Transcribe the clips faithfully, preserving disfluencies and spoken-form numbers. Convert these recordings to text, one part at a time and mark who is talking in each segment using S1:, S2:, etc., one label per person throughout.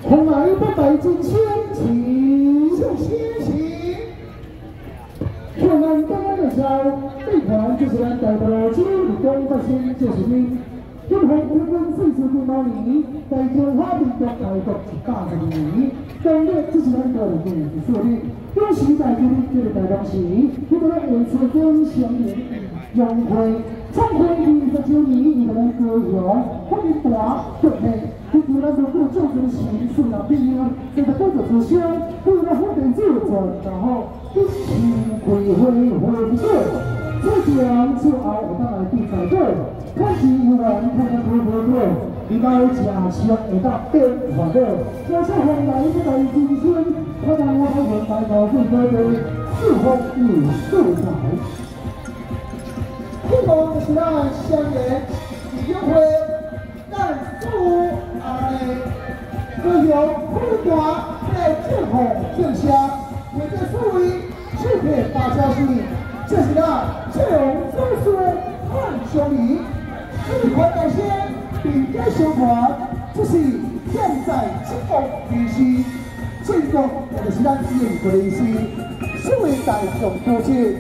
S1: 红来不带进先旗，就先旗。红来刚刚的时候，这款就是咱大部落主力中发生就是你。因为日本四十几毛年，在中华民国大国一百十二年，当日这是咱个人的设立。当时在这里这个台东市，迄个咱维持中乡联永会，创会二十九年，伊个咱高雄发展大国内。 这是咱中国种植型塑料品啊，这个多做出香，对咱发展自尊，然后一起开会会做，这样之后有当来比赛队，开始有人看看会会队，里头正式会当变化队，加上红来一来竞争，可能我们红来高会队的四方有素材，不同是咱乡联协会。 但服务啊嘞，各有不断在正红正香，为这所谓支配大消息，这是那这种风俗汉兄弟，这款改先并该修款，这是现在进攻必须进攻，就是咱英国的意思，所谓大众多见，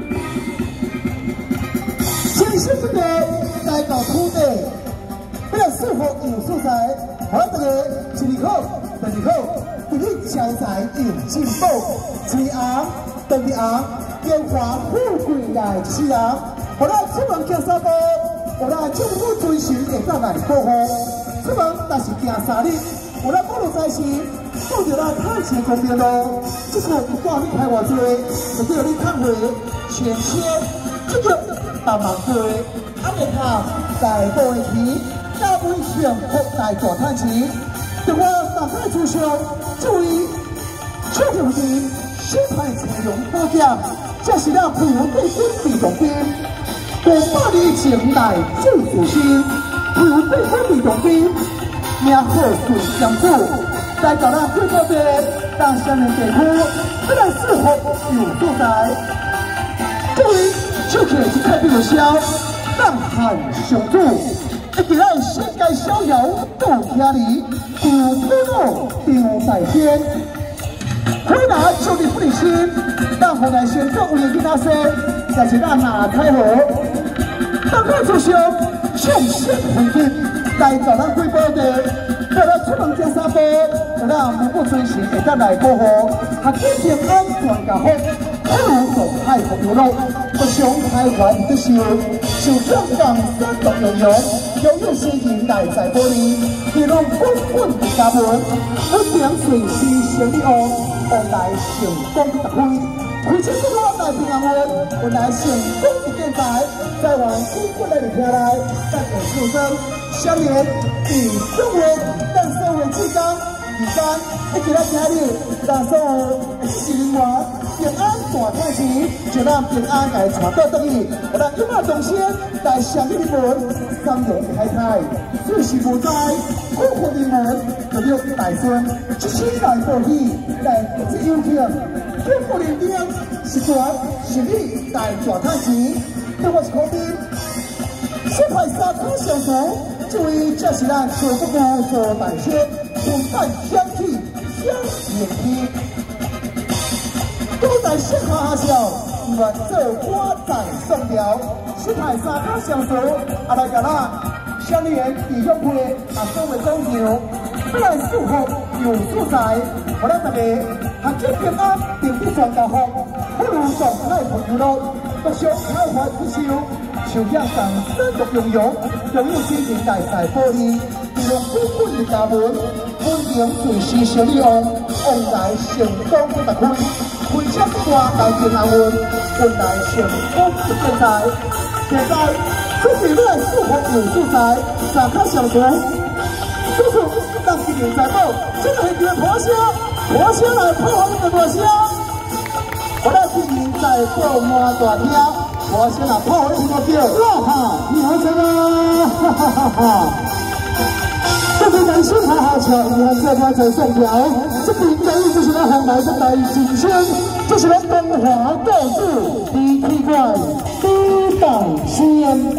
S1: 先是这个来到土地。 为了适合有素材，我这个一年好，第二好，第二消财有进步，一昂，第二昂，烟花富贵来一世人。我咱出门行三步，我咱政府遵循会当来保护。出门若是行三日，我咱保路在时，顾着咱太前公平路，这个有挂你开偌济，就叫你看会选签，这个帮忙做，阿袂怕大步的去。 大部分上国大大赚钱，对我大概主上注意，确定是新派采用保险，这是咱培养对军被动兵，五百年前来最自信，培养对军被动兵，名好顺相助，来到咱贵宝地，当乡邻地区，这来适合有素材，注意，就可以开闭销，让汉相助。 一起来世界逍遥到天里，古土路丢在天。回答就你不离心，让后来选择为跟他说，但是咱哪开河？当开出上向先回应，来找咱贵宝的，为了出门行三步，让咱目不追寻，会当来保护，学习平安全家福，不如走海河游路，不想开怀的笑，就像港山独游泳。 有用心引来在玻璃，一路滚滚的家门，不点水西胜利王，我来成功的开，开车不我来平安湾，我来成功的建材，在往滚滚的听来，但有出生，相连与中文，但社会之刚，第三，一起来听你，让所有市民们平安大开市，就让平安来传到得意，我让一马中先来相你们。 金融开开，最是无灾，苦苦的门，就要大声，一起来报喜，来这有请，苦苦的兵，是传是你来大看钱，对我是口兵，先派三科上厨，注意这是咱做不过做大先，同伴相气，相演踢，都在先下笑，愿做瓜仔送条。 先派三科上厨，啊来甲咱乡里人弟兄会啊作为讲究，不来适合有素材，我咱大家学习平安，定力全家福，不如上海朋友路，不想开怀不收，就像上山独游泳，拥有心情大赛玻璃，利用滚滚的家门，稳定随时小利用，往来成功的特开，开车不挂来平安运，运来成功的建材。 现在，出去来适合有素材，打开小厨，叔叔让今年财报，这个很多婆虾，婆虾来泡好一个婆虾，我让今年财报满大厅，婆虾来泡好一个叫哇哈，你好吃吗？哈哈哈哈！这边男生还好巧，你看这边在送条，这边的意思是咱红来的来锦轩，这是咱东华告示第七怪。 大仙。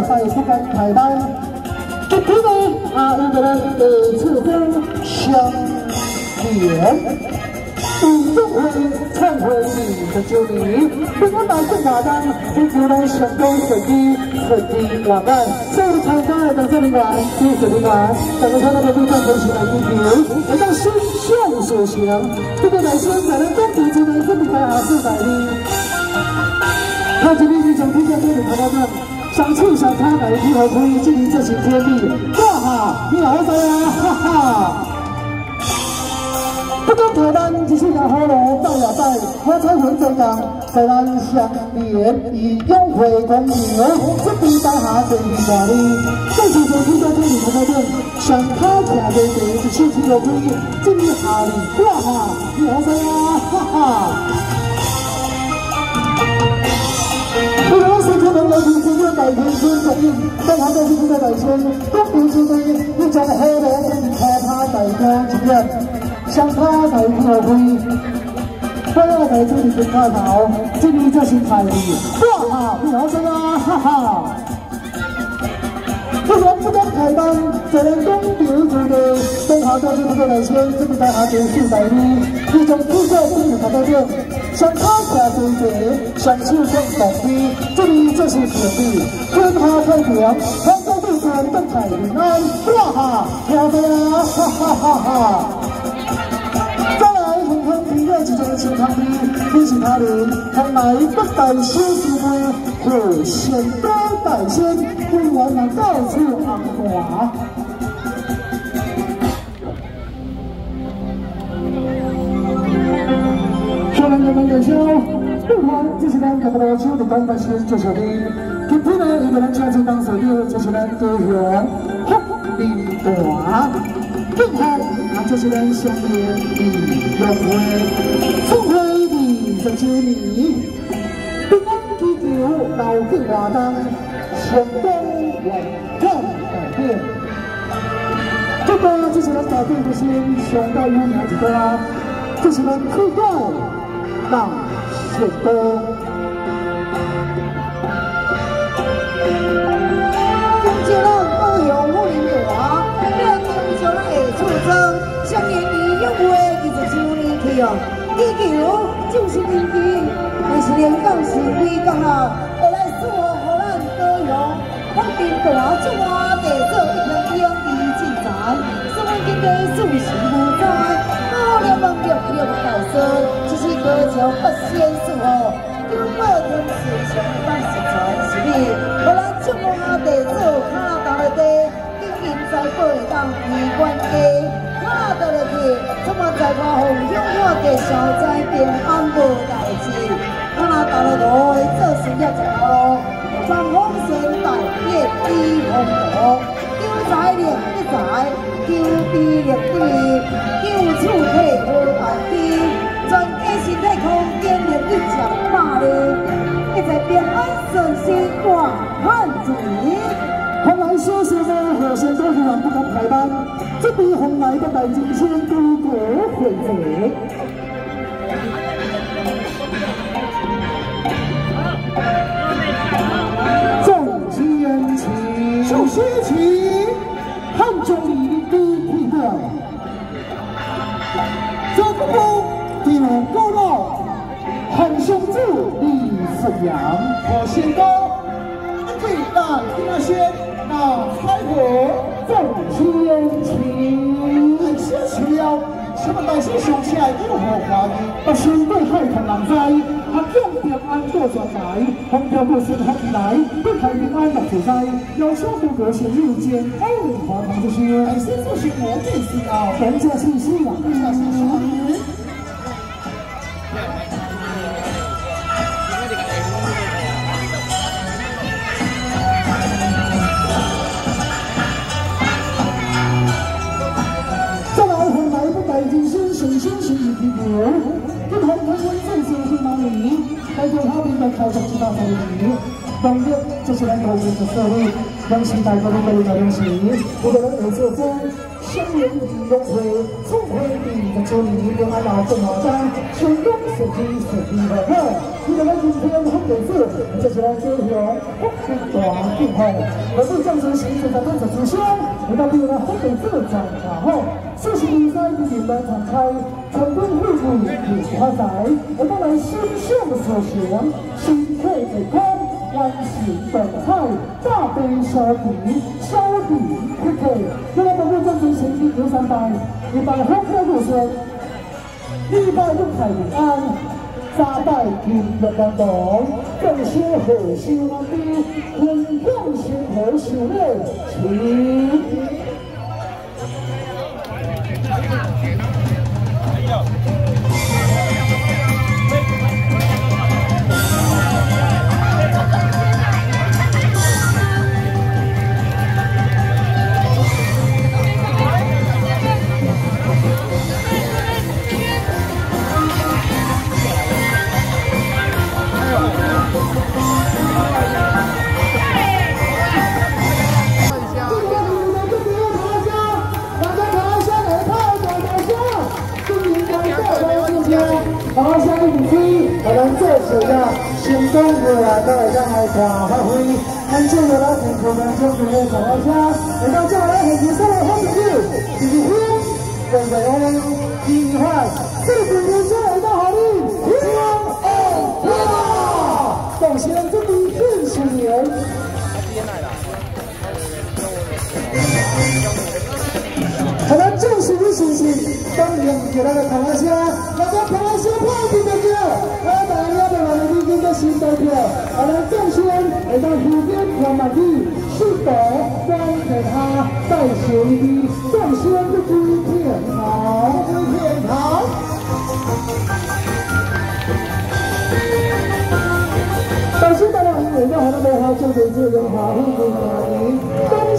S1: 赛不敢台湾，今天呢啊，有个人二次分相连。 五中会忏悔你的救你，平安百姓马当，并求来成功水滴，水滴瓦干，所有参加的这里员，第四名员，大家看到的路上都是来地球，来到心向所行，这个来生才能公平之内，这里才好是百里。看这里一种听见这里看到的，想去想他来如何可以进行这行天地？哇哈，你好在呀，哈哈。 不讲台湾，只是让好路走也在，我彩云最港，台湾相连以永会公平，这边大下最美大哩。这是做天在天里头的，上卡徛在地，一手天落开，这里下里哇哈，你好在啊，哈哈。不管是出门有钱，只要大天村作业，在杭州市的大村，公平之内，一种好路跟开趴大家一样。 相他台票会，我要在这里跟他闹，这里就是台里，哇哈，你好声啊，哈哈！不然不讲台湾，就能公平之内，东华都是不够来签，这里在下边四百里，一种资格这里看到的，相他下对对，相手更大气，这里就是铁地，天下太平，杭州路上登台平安，哇哈，好声啊，哈哈哈哈！ 一种健康的，比其他人还来不带小智慧，可先多带先，不然那到处昂华。说人人们的笑，不管这是咱各个老手的讲法先就是的，今天呢，一个人唱出当首的，就是咱高雄福利大。 更好，那就是咱相连的约会，聪慧的在这里，平安祈求老更华当，成功稳健改变。这个就是咱改变的心，想到有名一个啊，就是咱口袋让成功。今天呢，高雄福利大。 相连你永会一直祝你去哦，地球就是天地，但是连港是归港啊，会来祝福予咱高雄福建大中华地做一片英义精彩，使阮今日自信无灾，好了梦六六告诉，只是高桥不先祝福，有报天时上当是传是你，予咱中华地做卡达的地，经营在过当医院地。 看到了去，怎么在我红乡我嘅小灾平安无代志？看到到了路做事业一条路，双方先大业比红火，救财力一财，救地力地，救厝体好办地，全家身体康健力一强大力，一切平安顺心大汉子。 红来小小的和谐都希望不敢台湾，这比红来的北京先都国会者。众天齐，众西齐，汉中里都会的。这个不第五高老，汉兄弟李顺阳，我先高，对那那些。 那开火众天齐，大声齐了，什么大声上起来有何话呢？百姓对海同人灾，合众平安多传来，风调雨顺好来，对海平安乐自在，要求多个是日间欧美华堂之些，大声就是我最需要，人家气息啊，人家气息。 一同台湾正式去哪里？在对他们的开创之大手里，当然这是咱国民的社会，让期待各位各位的东西。我的人有这份相连的永会，聪慧的在这里，平安老正老张，成功顺利顺利的乐。我的人今天。 电视，这是咱高雄福建大健康。我们将执行现在观察之乡，我到比如咱福建市长茶后，四十比赛今年来敞开，成功会务有发财，我们来心向所想，心态健康。 完成本菜大杯烧底，烧底可以。那么本日正式行进有三百，一百红客路线，一百六海平安，三百金玉光东，更些火烧安的，混用新河修炼，请。 好，下一部区，我们这次的成功过来，都会上来看发挥。咱这个来评估咱这次的小花车，来到这来很热闹的好朋友，第一天，准备我们第一块，四十年前来到好利，天哦哇！首先这里四十年。 好了，正式的信息，当然给那个台湾车，那个台湾车票订的票，啊，大家的话呢，已经在新台票。好了，正先来到湖边看马地，是的，光给他带学的，正先的归片好，归片好。但是大家很伟大，好的美好，就对这人好，很美好。